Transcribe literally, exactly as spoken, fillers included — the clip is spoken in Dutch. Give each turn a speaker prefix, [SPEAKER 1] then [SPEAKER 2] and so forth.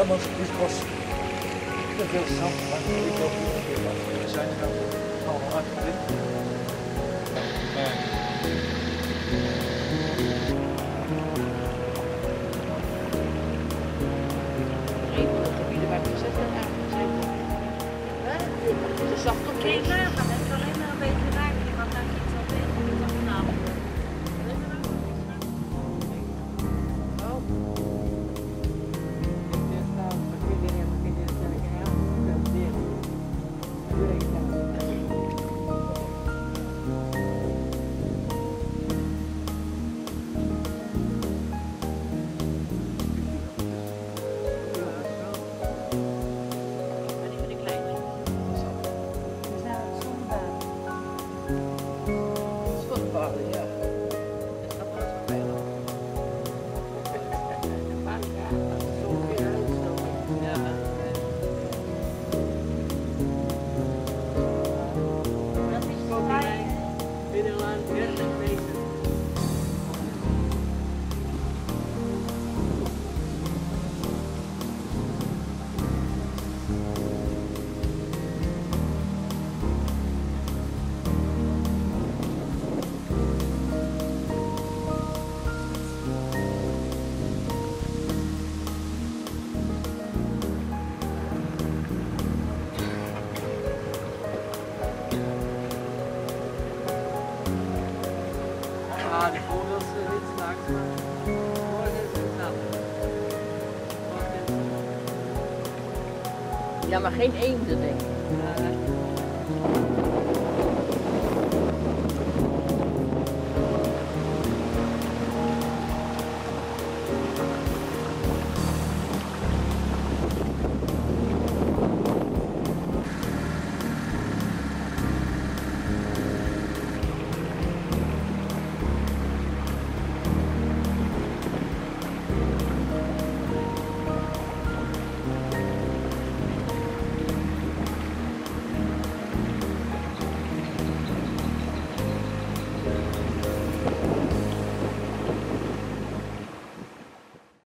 [SPEAKER 1] maar het was te veel zand. Maar ik loop hier een keer wat. We zijn er allemaal uitgeblind.
[SPEAKER 2] Een van de gebieden waar ik gezet ben aangezet. Het is zacht op
[SPEAKER 3] Nee, maar het is alleen maar een beetje raar. Want dan iets al tegen de vanaf.
[SPEAKER 4] Ah, de vogels uh, niet straks, maar morgen is het knap.
[SPEAKER 2] Ja, maar geen eenden denk ik.
[SPEAKER 4] Ja,